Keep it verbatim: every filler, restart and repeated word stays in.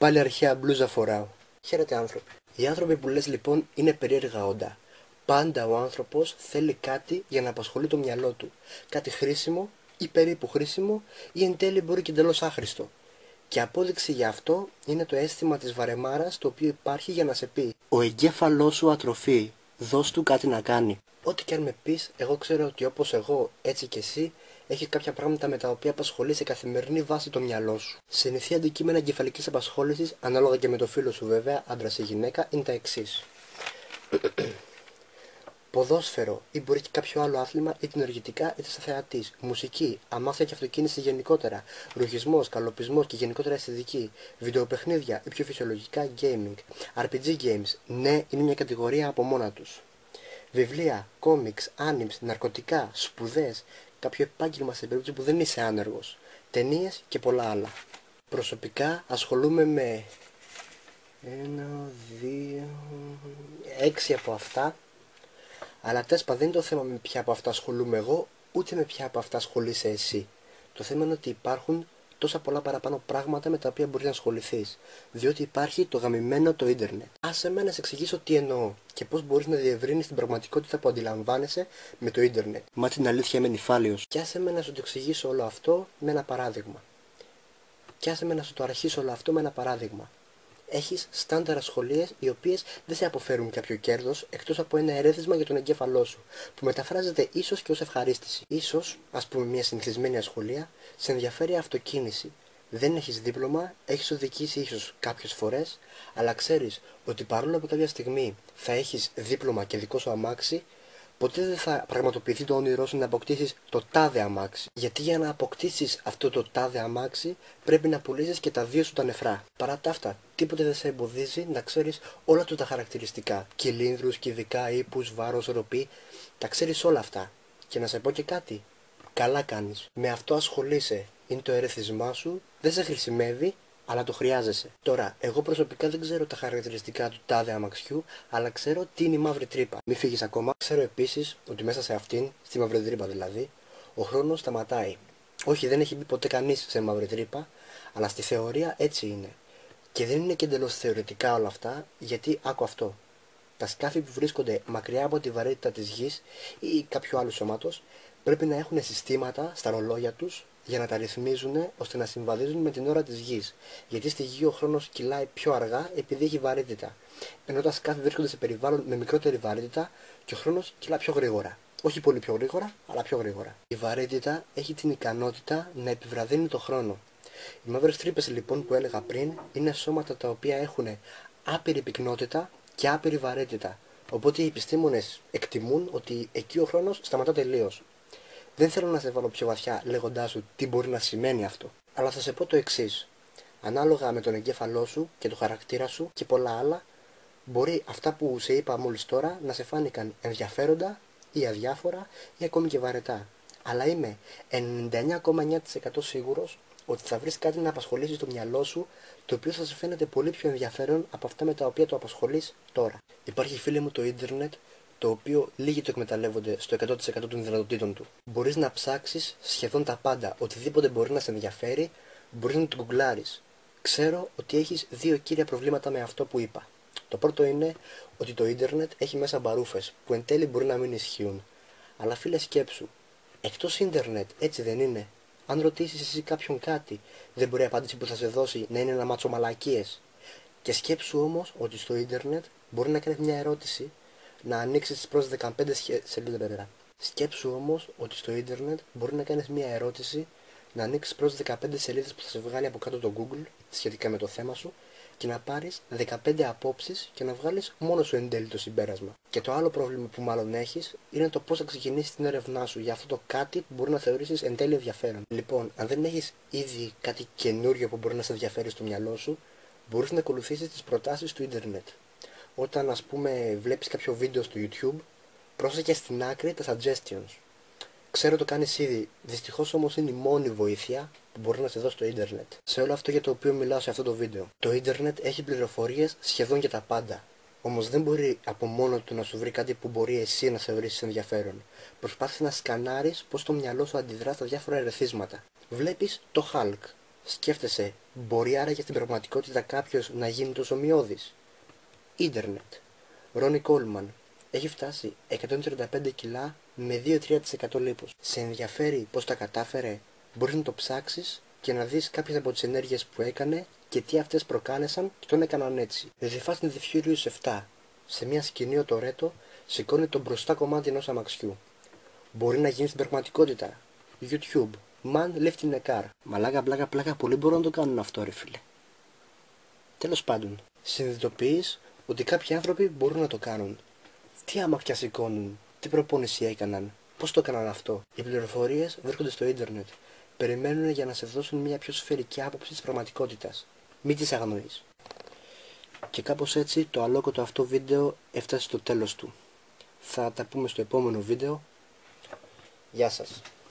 Πάλι αρχαία μπλούζα φοράω. Χαίρετε άνθρωποι. Οι άνθρωποι που λες λοιπόν είναι περίεργα όντα. Πάντα ο άνθρωπος θέλει κάτι για να απασχολεί το μυαλό του. Κάτι χρήσιμο ή περίπου χρήσιμο ή εν τέλει μπορεί και εντελώς άχρηστο. Και απόδειξη γι' αυτό είναι το αίσθημα της βαρεμάρας το οποίο υπάρχει για να σε πει «Ο εγκέφαλός σου ατροφεί, δώσ' του κάτι να κάνει». Ό,τι και αν με πεις, εγώ ξέρω ότι όπως εγώ, έτσι και εσύ, έχεις κάποια πράγματα με τα οποία απασχολεί σε καθημερινή βάση το μυαλό σου. Συνηθή αντικείμενα εγκεφαλικής απασχόλησης, ανάλογα και με το φίλο σου βέβαια, άντρας ή γυναίκα, είναι τα εξής. Ποδόσφαιρο ή μπορεί και κάποιο άλλο άθλημα, είτε ενεργητικά είτε σαν θεατής. Μουσική, αμάξια και αυτοκίνηση γενικότερα. Ρουχισμός, καλοπισμός και γενικότερα αισθητική. Βιντεοπαιχνίδια ή πιο φυσιολογικά gaming. αρ πι τζι games, ναι, είναι μια κατηγορία από μόνα τους. Βιβλία, κόμιξ, άνιμς, ναρκωτικά, σπουδές, κάποιο επάγγελμα σε περίπτωση που δεν είσαι άνεργος. Ταινίες και πολλά άλλα. Προσωπικά ασχολούμαι με ένα, δύο, έξι από αυτά. Αλλά τέσπα δεν είναι το θέμα με ποια από αυτά ασχολούμαι εγώ, ούτε με ποια από αυτά ασχολείσαι εσύ. Το θέμα είναι ότι υπάρχουν τόσα πολλά παραπάνω πράγματα με τα οποία μπορείς να ασχοληθείς. Διότι υπάρχει το γαμημένο το ίντερνετ. Άσε με να σε εξηγήσω τι εννοώ και πώς μπορείς να διευρύνεις την πραγματικότητα που αντιλαμβάνεσαι με το ίντερνετ. Μα την αλήθεια είμαι νυφάλιος. Και άσε με να σου το εξηγήσω όλο αυτό με ένα παράδειγμα. Και άσε με να σου το αρχίσω όλο αυτό με ένα παράδειγμα. Έχεις στάνταρ ασχολίες οι οποίες δεν σε αποφέρουν κάποιο κέρδος εκτός από ένα ερέθισμα για τον εγκέφαλό σου, που μεταφράζεται ίσως και ως ευχαρίστηση. Ίσως, ας πούμε, μια συνηθισμένη ασχολία, σε ενδιαφέρει αυτοκίνηση. Δεν έχεις δίπλωμα, έχεις οδηγήσει ίσως κάποιες φορές, αλλά ξέρεις ότι παρόλο που κάποια στιγμή θα έχεις δίπλωμα και δικό σου αμάξι, ποτέ δεν θα πραγματοποιηθεί το όνειρό σου να αποκτήσεις το τάδε αμάξι. Γιατί για να αποκτήσεις αυτό το τάδε αμάξι πρέπει να πουλήσεις και τα δύο σου τα νεφρά. Παρά τα αυτά, τίποτε δεν σε εμποδίζει να ξέρεις όλα του τα χαρακτηριστικά. Κυλίνδρους, κυβικά, ύπους, βάρος, ροπή. Τα ξέρεις όλα αυτά. Και να σε πω και κάτι. Καλά κάνεις. Με αυτό ασχολείσαι. Είναι το ερεθισμά σου. Δεν σε χρησιμεύει. Αλλά το χρειάζεσαι. Τώρα, εγώ προσωπικά δεν ξέρω τα χαρακτηριστικά του τάδε αμαξιού, αλλά ξέρω τι είναι η μαύρη τρύπα. Μην φύγεις ακόμα. Ξέρω επίσης ότι μέσα σε αυτήν, στη μαύρη τρύπα δηλαδή, ο χρόνος σταματάει. Όχι, δεν έχει μπει ποτέ κανείς σε μαύρη τρύπα, αλλά στη θεωρία έτσι είναι. Και δεν είναι και εντελώς θεωρητικά όλα αυτά, γιατί άκου αυτό. Τα σκάφη που βρίσκονται μακριά από τη βαρύτητα της γης ή κάποιου άλλου σώματος πρέπει να έχουν συστήματα στα ρολόγια τους για να τα ρυθμίζουν ώστε να συμβαδίζουν με την ώρα της γης. Γιατί στη γη ο χρόνος κυλάει πιο αργά επειδή έχει βαρύτητα. Ενώ τα σκάφη βρίσκονται σε περιβάλλον με μικρότερη βαρύτητα και ο χρόνος κυλά πιο γρήγορα. Όχι πολύ πιο γρήγορα, αλλά πιο γρήγορα. Η βαρύτητα έχει την ικανότητα να επιβραδύνει το χρόνο. Οι μαύρες τρύπες λοιπόν που έλεγα πριν είναι σώματα τα οποία έχουν άπειρη πυκνότητα και άπειρη βαρύτητα. Οπότε οι επιστήμονες εκτιμούν ότι εκεί ο χρόνος σταματά τελείως. Δεν θέλω να σε βάλω πιο βαθιά λέγοντάς σου τι μπορεί να σημαίνει αυτό. Αλλά θα σε πω το εξής. Ανάλογα με τον εγκέφαλό σου και το χαρακτήρα σου και πολλά άλλα, μπορεί αυτά που σε είπα μόλις τώρα να σε φάνηκαν ενδιαφέροντα ή αδιάφορα ή ακόμη και βαρετά. Αλλά είμαι ενενήντα εννέα κόμμα εννέα τοις εκατό σίγουρος ότι θα βρεις κάτι να απασχολήσεις το μυαλό σου, το οποίο θα σε φαίνεται πολύ πιο ενδιαφέρον από αυτά με τα οποία το απασχολείς τώρα. Υπάρχει, φίλε μου, το ίντερνετ, το οποίο λίγοι το εκμεταλλεύονται στο εκατό τοις εκατό των δυνατοτήτων του. Μπορείς να ψάξεις σχεδόν τα πάντα, οτιδήποτε μπορεί να σε ενδιαφέρει, μπορείς να το γκουγκλάρεις. Ξέρω ότι έχεις δύο κύρια προβλήματα με αυτό που είπα. Το πρώτο είναι ότι το ίντερνετ έχει μέσα μπαρούφες, που εν τέλει μπορεί να μην ισχύουν. Αλλά φίλε, σκέψου, εκτός ίντερνετ έτσι δεν είναι? Αν ρωτήσεις εσύ κάποιον κάτι, δεν μπορεί η απάντηση που θα σε δώσει να είναι ένα μάτσο μαλακίες. Και σκέψου όμως ότι στο ίντερνετ μπορεί να κάνεις μια ερώτηση, να ανοίξεις τις πρώτες δεκαπέντε σελίδες. Σκέψου όμως ότι στο ίντερνετ μπορεί να κάνεις μια ερώτηση, να ανοίξεις τις πρώτες δεκαπέντε σελίδες που θα σε βγάλει από κάτω το Google σχετικά με το θέμα σου και να πάρεις δεκαπέντε απόψεις και να βγάλεις μόνο σου εν τέλει το συμπέρασμα. Και το άλλο πρόβλημα που μάλλον έχεις είναι το πώς θα ξεκινήσεις την έρευνά σου για αυτό το κάτι που μπορεί να θεωρήσεις εν τέλει ενδιαφέρον. Λοιπόν, αν δεν έχεις ήδη κάτι καινούριο που μπορεί να σε ενδιαφέρει στο μυαλό σου, μπορείς να ακολουθήσεις τις προτάσεις του ίντερνετ. Όταν, ας πούμε, βλέπεις κάποιο βίντεο στο YouTube, πρόσεχε στην άκρη τα suggestions. Ξέρω το κάνεις ήδη, δυστυχώς όμως είναι η μόνη βοήθεια που μπορεί να σε δώσει το ίντερνετ. Σε όλο αυτό για το οποίο μιλάω σε αυτό το βίντεο. Το ίντερνετ έχει πληροφορίες σχεδόν για τα πάντα. Όμως δεν μπορεί από μόνο του να σου βρει κάτι που μπορεί εσύ να σε βρεις ενδιαφέρον. Προσπάθησε να σκανάρεις πώς το μυαλό σου αντιδρά στα διάφορα ερεθίσματα. Βλέπεις το Hulk. Σκέφτεσαι, μπορεί άραγε στην πραγματικότητα κάποιος να γίνει τόσο μειώδης? Ίντερνετ. Ρόνι Κόλμαν. Έχει φτάσει εκατόν τριάντα πέντε κιλά με δύο με τρία τοις εκατό λίπος. Σε ενδιαφέρει πώς τα κατάφερε? Μπορείς να το ψάξεις και να δεις κάποιες από τις ενέργειες που έκανε και τι αυτές προκάλεσαν και τον έκαναν έτσι. The Fast and the Furious επτά. Σε μια σκηνή ο Τορέτο σηκώνει το μπροστά κομμάτι ενός αμαξιού. Μπορεί να γίνει στην πραγματικότητα? YouTube. Man lifting a car. Μαλάκα, πλάκα, πλάκα, πολλοί μπορούν να το κάνουν αυτό, ρε φίλε. Τέλος πάντων, συνειδητοποιείς ότι κάποιοι άνθρωποι μπορούν να το κάνουν. Τι αμάξια σηκώνουν, τι προπόνηση έκαναν, πώς το έκαναν αυτό. Οι πληροφορίες βρίσκονται στο ίντερνετ. Περιμένουν για να σε δώσουν μια πιο σφαιρική άποψη της πραγματικότητας. Μην τις αγνοείς. Και κάπως έτσι το αλόκοτο αυτό βίντεο έφτασε στο τέλος του. Θα τα πούμε στο επόμενο βίντεο. Γεια σας.